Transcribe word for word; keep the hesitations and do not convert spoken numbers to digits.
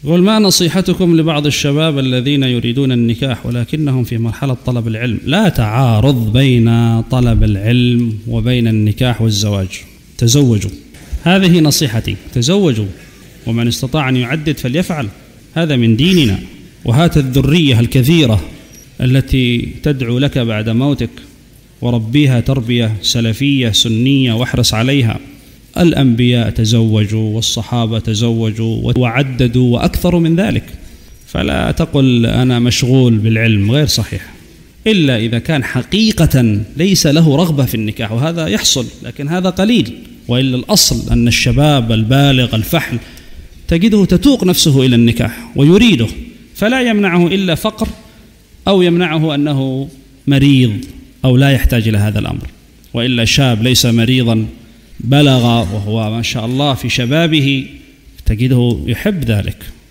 يقول: ما نصيحتكم لبعض الشباب الذين يريدون النكاح ولكنهم في مرحلة طلب العلم؟ لا تعارض بين طلب العلم وبين النكاح والزواج. تزوجوا، هذه نصيحتي، تزوجوا، ومن استطاع أن يعدد فليفعل، هذا من ديننا. وهات الذرية الكثيرة التي تدعو لك بعد موتك، وربيها تربية سلفية سنية واحرص عليها. الأنبياء تزوجوا والصحابة تزوجوا وعددوا وأكثر من ذلك، فلا تقل أنا مشغول بالعلم، غير صحيح، إلا إذا كان حقيقة ليس له رغبة في النكاح، وهذا يحصل لكن هذا قليل. وإلا الأصل أن الشباب البالغ الفحل تجده تتوق نفسه إلى النكاح ويريده، فلا يمنعه إلا فقر، أو يمنعه أنه مريض أو لا يحتاج إلى هذا الأمر. وإلا شاب ليس مريضا بلغ وهو ما شاء الله في شبابه تجده يحب ذلك.